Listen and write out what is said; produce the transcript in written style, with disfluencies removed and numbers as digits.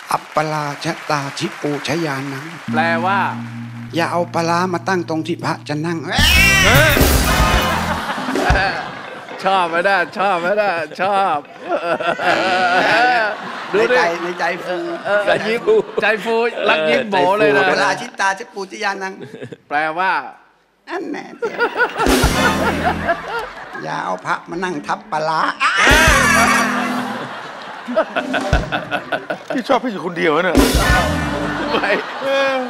อัปปลาชะตาชิปูชยานังแปลว่าอย่าเอาปลามาตั้งตรงที่พระจะนั่งชอบไหมนะชอบไหมนะชอบดูดิในใจฟูใจฟูรักยิ้มโบเลยนะเวลาชิตาชิปูชยานังแปลว่าอันแน่อย่าเอาพระมานั่งทับปลาพี่ชอบพี่อยู่คนเดียวเนี่ยไม่